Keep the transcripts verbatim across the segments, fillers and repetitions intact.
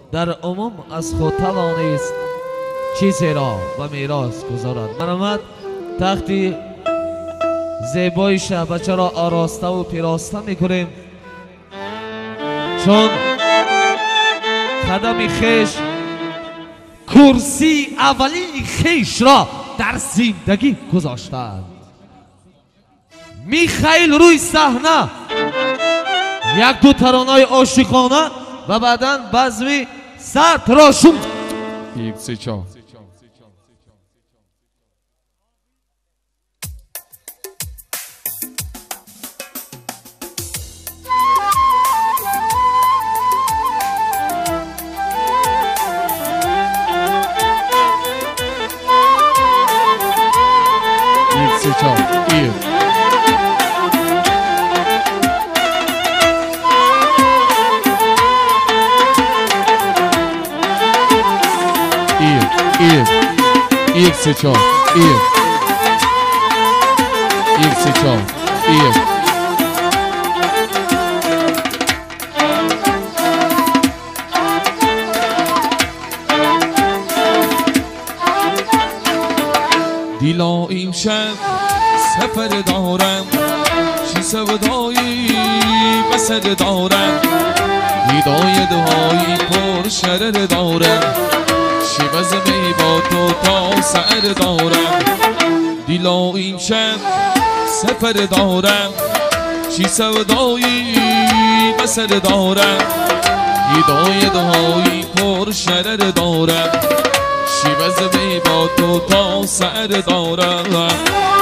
در عموم از خود توانست چیزی را و میراث گذارد. مرامت تختی زیبایش بچه را آراسته و پیراسته میکنیم، چون قدم خیش کرسی اولین خیش را در زندگی گذاشتند. میخائیل روی صحنه یک دو ترانه‌های عاشقانه و بعداً بزمی سرد را شد. یک سه چهار یک سه چهار یک یک سه چهار یک یک سه چهار یک دیلا امشب سفر دارم، چی سودایی بسر دارم، هدایت های پر شرر دارم، چی بزمی با تو تا سر دارم. دیلا امشب سفر دارم، چی سودایی بسر دارم، هدایت های پر شرر دارم، چی بزمی با تو تا سر دارم.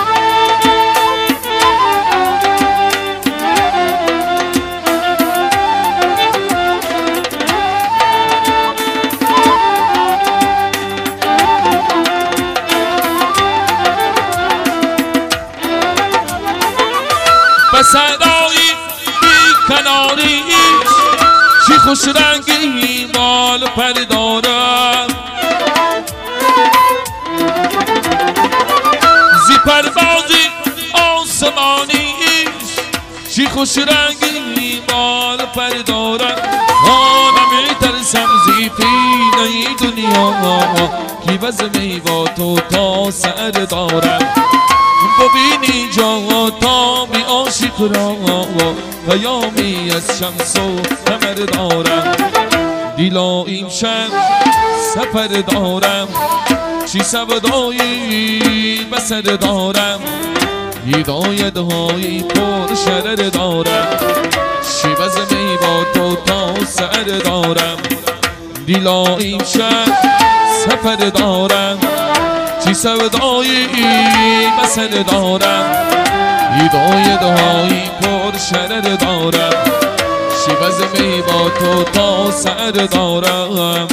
به صدایی بی کناری چی خوش رنگی بال پر دارم، زی پروازی آسمانیش چی خوش رنگی بال پر دارم. آنمی ترسم زی پینه دنیا کی بزمی با تو تا سر دارم. ببینی جا تا بی عاشق را پیامی از شمس و قمر دارم. دیلا امشب سفر دارم، چی سودایی بسر دارم، هدایت های پر شرر دارم، چی بزمی با تو تا سر دارم. دیلا امشب سفر دارم، چی سودایی بسر دارم، هدایت های پر شرر دارم، چی بزمی با تو تا سر دارم.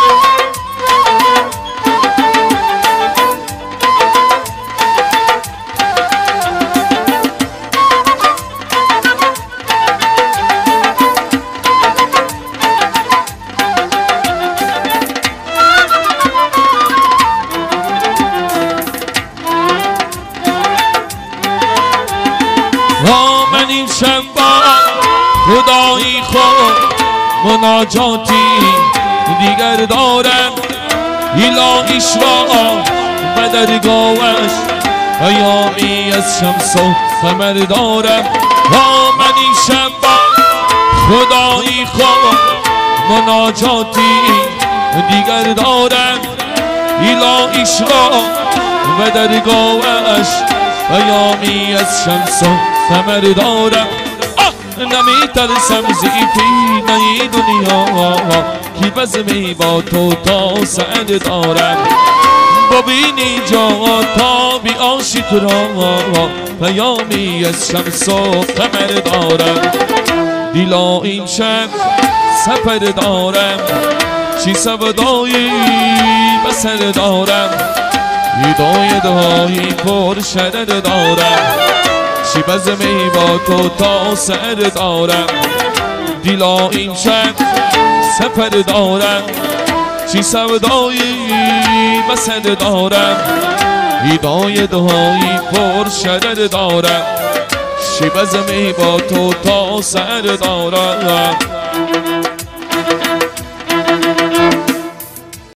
من این شب با خدایی خود مناجاتی دیگر دارم، الهیش را به درگاهش پیامی از شمس و قمر دارم. من این شب با خدایی خود مناجاتی دیگر دارم، الهیش را به درگاهش پیامی از شمس و قمر دارم. نمی ترسم زی پینه دنیا کی بزمی با تو تا سر دارم. ببینی جا تا بی عاشق را پیامی از شمس و قمر دارم. دیلا امشب سفر دارم، چی سودایی بسر دارم، هدایت های پر شرر دارم، چی بزمی با تو تا سر دارم. دیلا امشب سفر دارم، چی سودایی بسر دارم، هدایت های پر شرر دارم، چی بزمی با تو تا سر دارم.